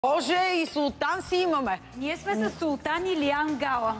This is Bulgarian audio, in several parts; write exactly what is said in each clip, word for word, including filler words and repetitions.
Боже, и султан си имаме. Ние сме с султан Илиян Гала.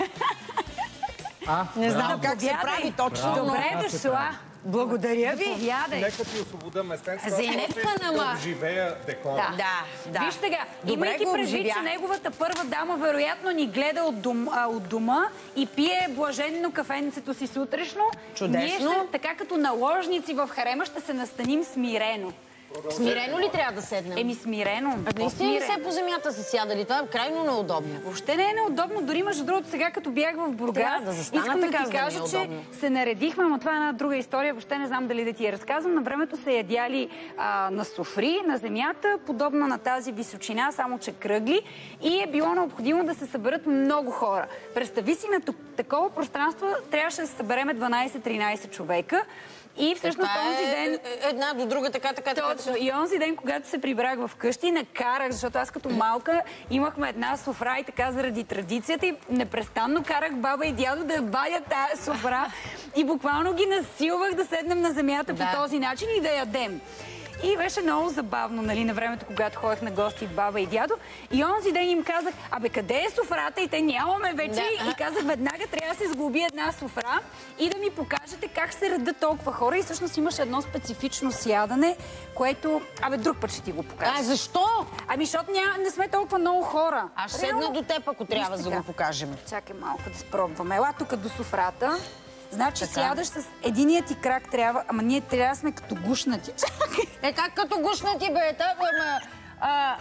А, не знам как се прави точно. Добре дошла. Благодаря ви. Заповядай. Нека ти освобода местенство. Зейнепка нама. Да живея декора. Да, да, да. Виж сега, добре, имайки предвид, че неговата първа дама вероятно ни гледа от, дом, а, от дома и пие блаженно кафенцето си сутрешно, чудесно. Ние ще, така като наложници в харема, ще се настаним смирено. Смирено ли трябва да седнем? Еми смирено. Наистина ли се по земята са сядали? Това е крайно неудобно. Въобще не е неудобно. Дори между другото сега, като бях в Бургас, да застана, искам да така, ти да кажа, е че се наредихме, но това е една друга история. Въобще не знам дали да ти я разказвам. На времето се ядяли а, на софри, на земята, подобно на тази височина, само че кръгли. И е било необходимо да се съберат много хора. Представи си, на такова пространство трябваше да се събереме дванайсет-тринайсет човека. И всъщност този ден... Една до друга, така, така, така. Точно. И онзи ден, когато се прибрах в къщи, накарах, защото аз като малка имахме една софра и така заради традицията и непрестанно карах баба и дядо да бадят тази софра и буквално ги насилвах да седнем на земята да. по този начин и да ядем. И беше много забавно, нали, на времето, когато ходех на гости баба и дядо. И онзи ден им казах, абе, къде е софрата? И те нямаме вече. Да. И казах, веднага трябва да се сглоби една софра и да ми покажете как се редат толкова хора. И всъщност имаше едно специфично сядане, което... Абе, друг път ще ти го покажа. А, защо? Ами, защото ня... не сме толкова много хора. Аз ще седна до теб, ако трябва да го покажем. Чакай малко да спробваме. Ела тук до софрата. Значи така. Сядаш с единият ти крак трябва, ама ние трябва да сме като гушнати. Е, как като гушнати, бе? Ама, а,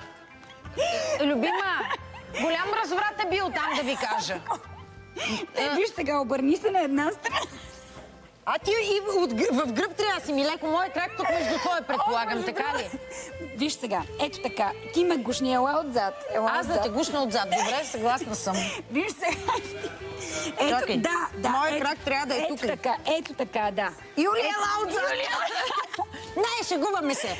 любима, голям разврат е бил там, да ви кажа. Е, виж сега, обърни се на една страна. А ти и от, в гръб трябва да си ми леко. Мой крак тук между твой, предполагам, О, така ли? Виж сега, ето така. Ти ме гушни, ела отзад. Ела Аз да те гушна отзад. Добре, съгласна съм. Виж сега. Ето, Чакай. да, да. Мой ето, крак трябва да е ето тук. Така, ето така, да. Юли, ела отзад! Не, шегуваме се.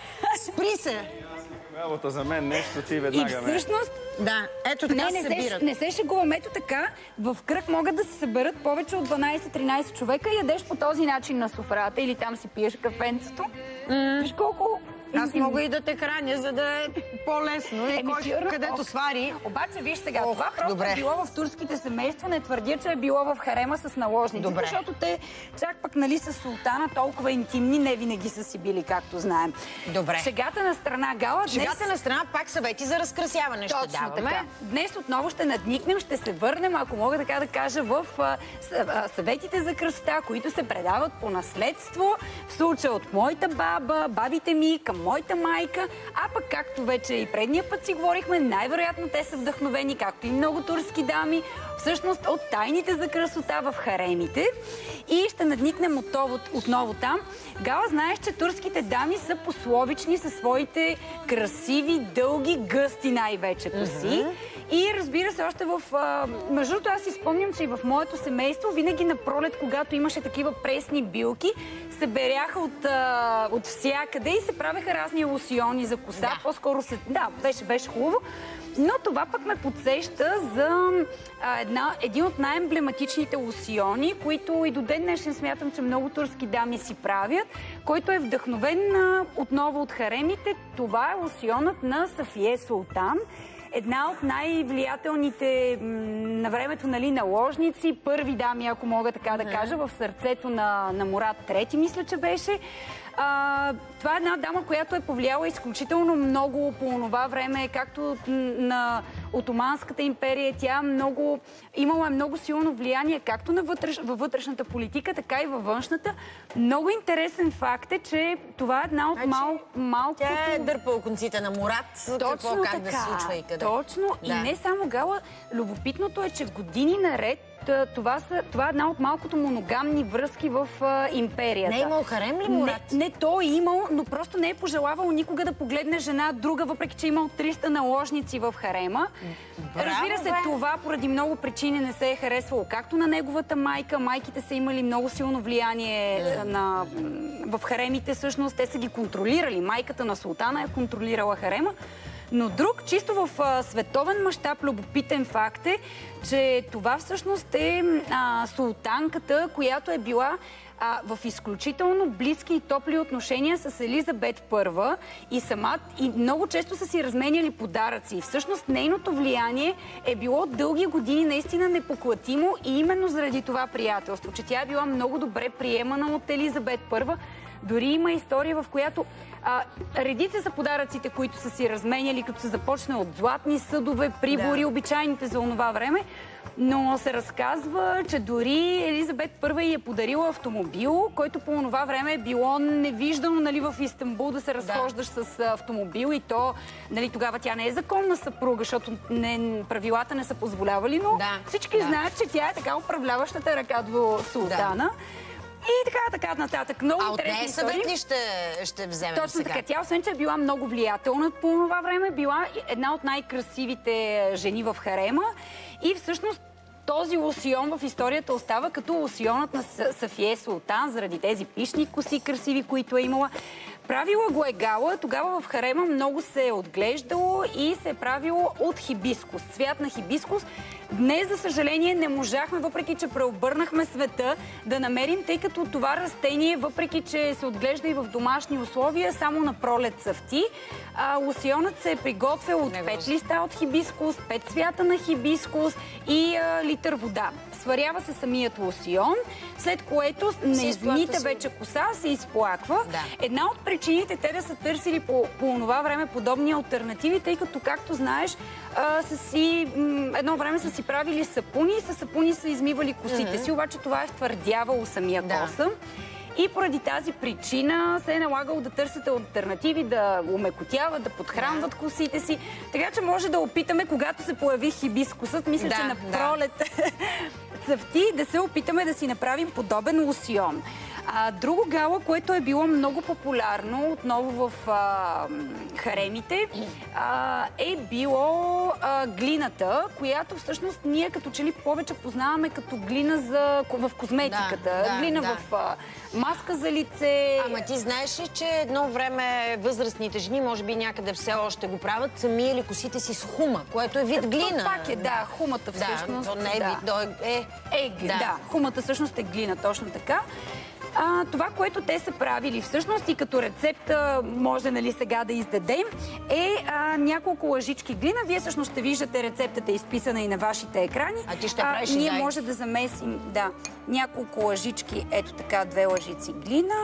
Спри се. Работа за мен нещо, ти И веднага ме. всъщност... Да, ето така не, се не събират. Не се шегувам. Ето така, в кръг могат да се съберат повече от дванайсет-тринайсет човека и ядеш по този начин на софрата или там си пиеш кафенцето. Mm. Виж колко... Аз мога и да те храня, за да е по-лесно. И кой, сигурно, където ох. свари. Обаче, виж сега, Ох, това просто добре. е било в турските семейства. Не твърдя, че е било в харема с наложниците, Добре. защото те чак пък, нали, с султана толкова интимни не винаги са си били, както знаем. Добре. Шегата на страна, Гала, днес... Шегата на страна, пак съвети за разкрасяване ще Точно даваме. така. Днес отново ще надникнем, ще се върнем, ако мога така да кажа, в а, а, съветите за красота, които се предават по наследство, в случая от моята баба, бабите ми, към моята майка. А пък, както вече и предния път си говорихме, най-вероятно те са вдъхновени, както и много турски дами, всъщност от тайните за красота в харемите. И ще надникнем отново, отново там. Гала, знаеш, че турските дами са пословични със своите красиви, дълги, гъсти най-вече коси. Uh-huh. И разбира се, още в... А, между другото, аз си спомням, че и в моето семейство винаги на пролет, когато имаше такива пресни билки, се беряха от, а, от всякъде и се правеха разни лосиони за коса. Да. По-скоро се... Да, беше, беше хубаво. Но това пък ме подсеща за а, една, един от най-емблематичните лосиони, които и до ден днешен смятам, че много турски дами си правят, който е вдъхновен а, отново от харемите. Това е лосионът на Сафие Султан. Една от най-влиятелните на времето, нали, наложници, първи дами, ако мога така да кажа, в сърцето на, на Мурад трети, мисля, че беше. А, това е една дама, която е повлияла изключително много по това време, както на Отоманската империя. Тя много, имала много силно влияние както на вътреш, във вътрешната политика, така и във външната. Много интересен факт е, че това е една от значи, мал, малко... Тя е дърпала конците на Мурад. Точно какво, как така, да се случва и къде. Точно. Да. И не само, Гала, любопитното е, че години наред Това, са, това е една от малкото моногамни връзки в а, империята. Не е имал харем ли Мурад? Не, не, той е имал, но просто не е пожелавал никога да погледне жена друга, въпреки че е имал триста наложници в харема. Браво, Разбира се, бе. това поради много причини не се е харесвало. Както на неговата майка, майките са имали много силно влияние yeah. на, в харемите, всъщност те са ги контролирали. Майката на султана е контролирала харема. Но друг, чисто в а, световен мащаб, любопитен факт е, че това всъщност е а, султанката, която е била а, в изключително близки и топли отношения с Елизабет Първа и самат, и много често са си разменяли подаръци. И всъщност нейното влияние е било дълги години наистина непоклатимо и именно заради това приятелство, че тя е била много добре приемана от Елизабет Първа. Дори има история, в която а, редица са подаръците, които са си разменяли, като се започне от златни съдове, прибори, да. обичайните за онова време. Но се разказва, че дори Елизабет Първа й е подарила автомобил, който по онова време е било невиждано, нали, в Истанбул да се разхождаш да. с автомобил, и то, нали, тогава тя не е законна съпруга, защото не, правилата не са позволявали, но да. всички да. знаят, че тя е така управляващата ръка до султана. Да. И така, така нататък. Много а от нея съвет ли ще, ще вземем Точно сега? така. Тя, освен че е била много влиятелна по това време, била една от най-красивите жени в харема. И всъщност този лосион в историята остава като лосионът на Сафие Султан, заради тези пишни коси красиви, които е имала. Правила го е гала, тогава в харема много се е отглеждало и се е правило от хибискус, цвят на хибискус. Днес, за съжаление, не можахме, въпреки че преобърнахме света, да намерим, тъй като това растение, въпреки че се отглежда и в домашни условия, само на пролет цъфти. А, лосионът се е приготвил от пет листа от хибискус, пет цвята на хибискус и а, литър вода. Сварява се самият лосион, след което на измита вече коса се изплаква. Да. Една от причините те да са търсили по, по това време подобни алтернативи, тъй като, както знаеш, а, са си, м, едно време са си правили сапуни и с сапуни са измивали косите mm-hmm. си, обаче това е втвърдявало самия да. косъм. И поради тази причина се е налагало да търсите алтернативи, да умекотяват, да подхранват да. косите си. Така че може да опитаме, когато се появи хибискусът, мисля, да, че на пролет да. цъфти, да се опитаме да си направим подобен лосион. А, друго гала, което е било много популярно отново в а, харемите, а, е било а, глината, която всъщност ние като че ли повече познаваме като глина за, в козметиката. Да, да, глина да. в а, маска за лице. Ама ти знаеш ли, че едно време възрастните жени, може би някъде все още го правят, са миели косите си с хума, което е вид глина. То пак е, да, хумата всъщност. Да, то не е да. вид, то е... Е, да. да, хумата всъщност е глина, точно така. А, това, което те са правили всъщност и като рецепта може, нали, сега да издадем, е а, няколко лъжички глина. Вие всъщност ще виждате, рецептата е изписана и на вашите екрани. А ти ще правиш и ние дай. може да замесим, да, няколко лъжички, ето така, две лъжици глина.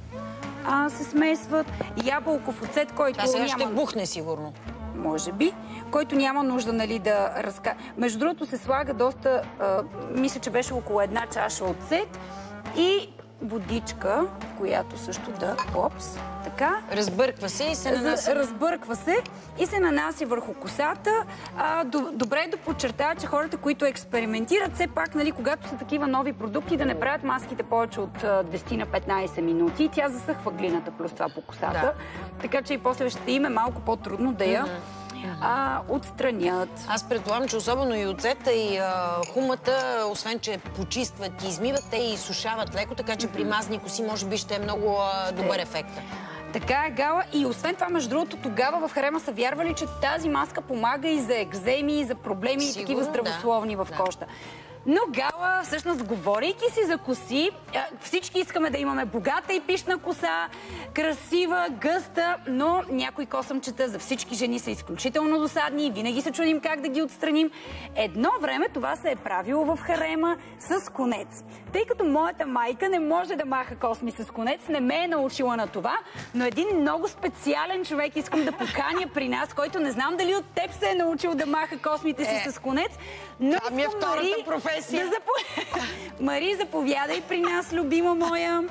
А, се смесват. Ябълков оцет, който Това сега няма... ще бухне сигурно. Може би, който няма нужда, нали, да разка... Между другото се слага доста, а, мисля, че беше около една чаша оцет и водичка, която също да, опс, така. Разбърква се и се нанася. Разбърква се и се нанася върху косата. А, добре е да подчертая, че хората, които експериментират, все пак, нали, когато са такива нови продукти, да не правят маските повече от десет на петнайсет минути. Тя засъхва глината плюс това по косата. Да. Така че и после ще им е малко по-трудно да я А, отстранят. Аз предполагам, че особено и оцета, и а, хумата, освен че почистват и измиват, те и сушават леко, така че при мазни коси може би ще е много а, добър ефект. Така е, Гала. И освен това, между другото, тогава в харема са вярвали, че тази маска помага и за екземи, и за проблеми, и такива здравословни да. в кожата. Но, Гала, всъщност, говорейки си за коси, всички искаме да имаме богата и пишна коса, красива, гъста, но някои косъмчета за всички жени са изключително досадни и винаги се чудим как да ги отстраним. Едно време това се е правило в харема с конец. Тъй като моята майка не може да маха косми с конец, не ме е научила на това, но един много специален човек искам да поканя при нас, който не знам дали от теб се е научил да маха космите си е. с конец, но това ми е втората Мари, професия. Да запо... Мари, заповядай при нас, любима моя.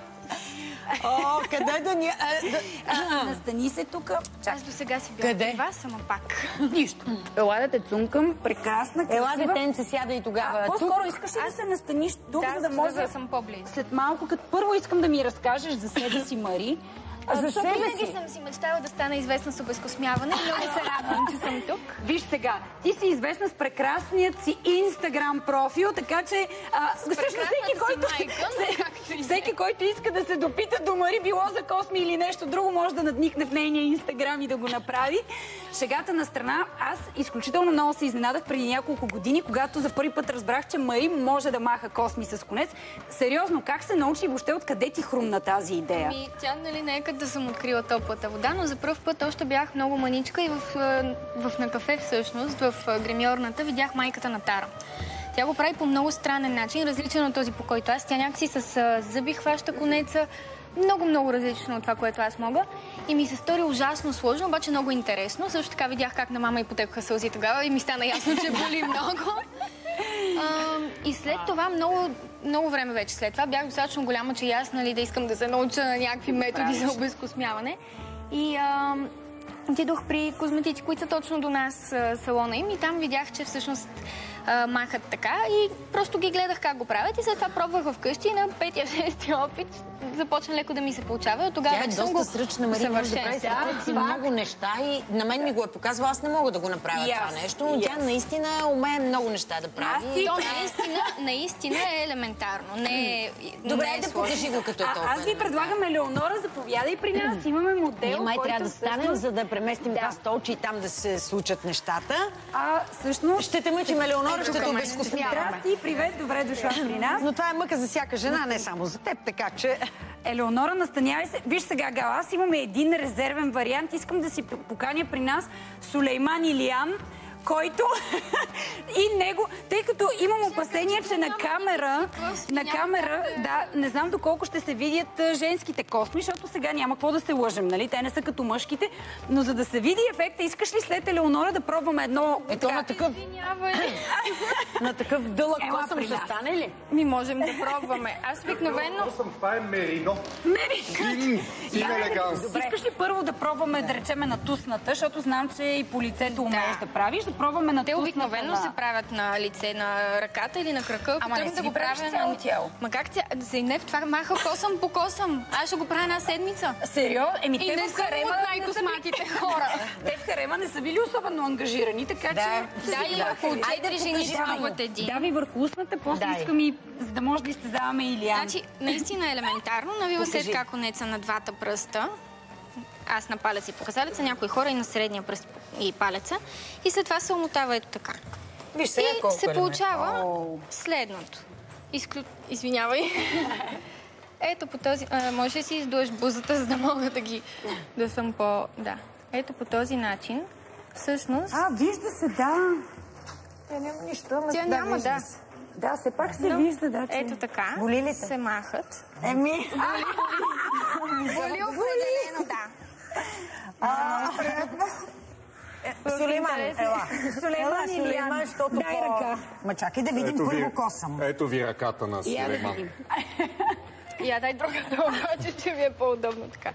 О, къде да ни... Настани се тук. Аз до сега си бях при вас, ама пак. Нищо. Ела да те цункам, прекрасна, красива. Ела детенце, сяда и тогава. По-скоро искаш ли да се настаниш тук, да, за да може да съм по-близо. След малко, като първо искам да ми разкажеш за себе си, Мари. За себе винаги съм си мечтала да стана известна с обезкосмяване. Много се радвам, че съм тук. Виж сега, ти си известна с прекрасният си Инстаграм профил, така че... А, с прекрасната си майка, но как Всеки, който иска да се допита до Мари, било за Косми или нещо друго, може да надникне в нейния инстаграм и да го направи. Шегата на страна, аз изключително много се изненадах преди няколко години, когато за първи път разбрах, че Мари може да маха Косми с конец. Сериозно, как се научи и въобще откъде ти хрумна тази идея? Ми, тя, нали, не е като да съм открила топлата вода, но за първ път още бях много маничка и в, в, в на кафе всъщност, в гримьорната, видях майката на Тара. Тя го прави по много странен начин, различен от този, по който аз. Тя някакси с а, зъби хваща конеца. Много, много различно от това, което аз мога. И ми се стори ужасно сложно, обаче много интересно. Също така видях как на мама и потекоха сълзи тогава и ми стана ясно, че боли много. А, и след това, много, много време вече след това, бях достатъчно голяма, че аз, нали, да искам да се науча на някакви методи за обезкосмяване. И а, отидох при козметици, които са точно до нас, салона им, и там видях, че всъщност а, махат така и просто ги гледах как го правят и след това пробвах вкъщи и на петия-шестия опит започна леко да ми се получава. От тогава Тя е вече съм доста го сръчна, Мари, може да прави да, си много неща и на мен ми го е показвала, аз не мога да го направя yes, това нещо, но yes. Тя наистина умее много неща да прави. И то наистина, наистина е елементарно, не е Добре, не е да покажи го като е толкова. Аз ви предлагам, Елеонора, заповядай при нас, имаме модел, Ние май който трябва да станем, всъщност... за да преместим да. това столче и там да се случат нещата. А, всъщност... Ще те мъчим, Елеонора, ще те обезкосмяваме. Здрасти, привет, добре дошла при нас. Но това е мъка за всяка жена, не само за теб, така че... Елеонора, настанявай се. Виж сега, Гала, аз имаме един резервен вариант. Искам да си поканя при нас Сулейман Илиян, който и него, тъй като имам опасение, че на камера, на камера, да, не знам доколко ще се видят женските косми, защото сега няма какво да се лъжем, нали? Те не са като мъжките, но за да се види ефекта, искаш ли след Елеонора да пробваме едно... Ето на такъв... На такъв дълъг косъм ще стане ли? Ми можем да пробваме. Аз обикновено... Това е мерино. Мерино. И елеганс. Искаш ли първо да пробваме, да речеме, натусната, защото знам, че и по лицето умееш да правиш, да пробваме на Те обикновено се правят на лице, на ръката или на крака. Ама не си ги правиш цяло тяло. Ма как цяло? Зейнеп, това маха косъм по косъм. Аз ще го правя една седмица. Сериозно? Еми, и те не в съм Харема от най-косматите хора. Те в Харема не са били особено ангажирани, така че... Да, и около четири жени пробват един. Да, ви върху устната, после искам и, за да може да изтезаваме Илиян. Значи, наистина елементарно. Навива се така конеца на двата пръста. Аз на палец и показалеца, някои хора и на средния пръст и палеца. И след това се омотава ето така. Виж сега и колко се получава следното. Изклю... Извинявай. Ето по този... А, може да си издуеш бузата, за да мога да ги... да съм по... Да. Ето по този начин. Всъщност... А, вижда се, да. Тя няма нищо, ама Тя няма, да. Да, все пак се вижда, да, че... Ето така. Боли ли се махат. Еми... Боли определено, да. Сулейман, ела. Сулейман Илиян, защото дай ръка. Ма чакай да видим първо косъм. Ето ви ръката на Сулейман. Я дай другата, обаче, че ми е по-удобно така.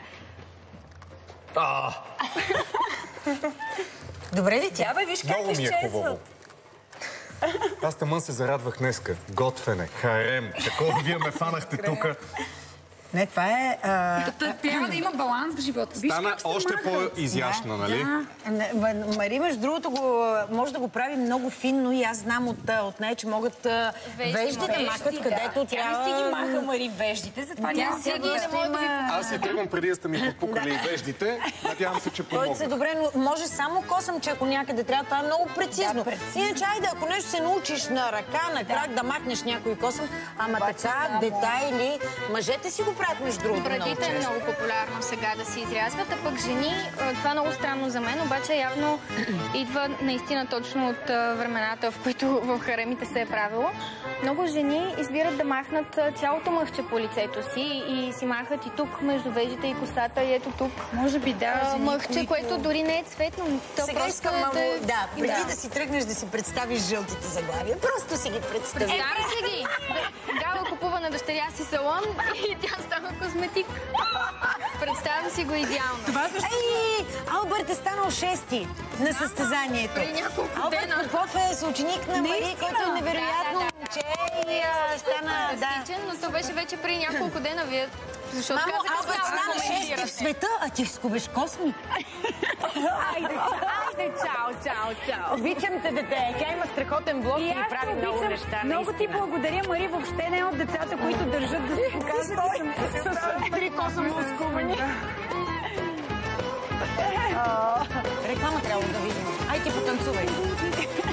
Добре ли тя? Бе, виж как Много ми е хубаво. изчезват. Аз тъмън се зарадвах днеска. Готвене, харем. Такова вие ме фанахте тука. Не, това е... Трябва да има баланс в живота. Стана още по-изящна, нали? Мари, между другото, може да го прави много финно и аз знам от нея, че могат вежди да махат където трябва. Тя не си ги маха, Мари, веждите, затова няма си ги Аз си тръгвам преди да сте ми подпукали веждите. Надявам се, че помогна. Добре, но може само косъм, че ако някъде трябва, това е много прецизно. Иначе, айде, ако нещо се научиш на ръка, на крак да махнеш някой косъм, ама така, детайли, мъжете си го правят между другото много често. Брадите е много популярно сега да се изрязват, а пък жени, това е много странно за мен, обаче явно идва наистина точно от времената, в които в харемите се е правило. Много жени избират да махнат цялото мъхче по лицето си и си махат и тук между веждите и косата и ето тук. Може би да, мъхче, което дори не е цветно. Сега искам много... Да, преди да си тръгнеш да си представиш жълтите заглавия, просто си ги представи. Представям си ги! Гала купува на дъщеря си салон и тя става козметик. Представям си го идеално. Това също... Ей, Албърт е станал шести на състезанието. При няколко Албърт дена. Попов е съученик на Мари, който е невероятно момче и стана... Фантастичен, но то беше вече при няколко дена. Вие... Защото Мамо, Албърт стана шести в света, а ти скубеш косми. Айде, айде, чао, чао, чао. Обичам те, дете. Тя има страхотен блог и прави много неща. Много ти благодаря, Мари. Въобще не е от децата, които държат да се показват С три косъм скубани. Реклама трябва да видим. Ай, ти потанцувай.